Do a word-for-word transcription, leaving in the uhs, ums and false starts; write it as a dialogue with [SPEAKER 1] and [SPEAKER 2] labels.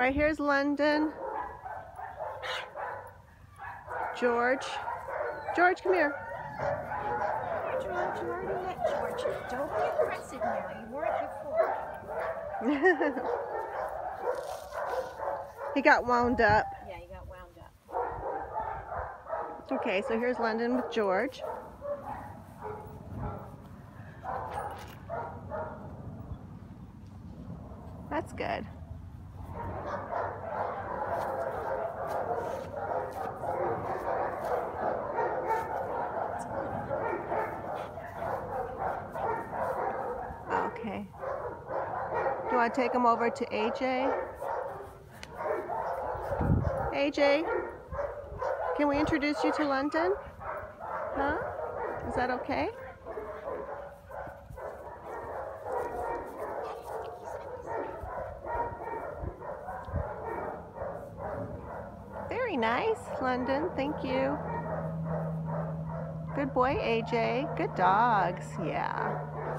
[SPEAKER 1] Right here's London. George. George, come here.
[SPEAKER 2] George, you already met George. Don't be aggressive now. You weren't before.
[SPEAKER 1] He got wound up.
[SPEAKER 2] Yeah, he got wound up.
[SPEAKER 1] Okay, so here's London with George. That's good. Okay. Do I take him over to A J? A J, can we introduce you to London? Huh? Is that okay? Very nice, London. Thank you. Good boy, A J. Good dogs. Yeah.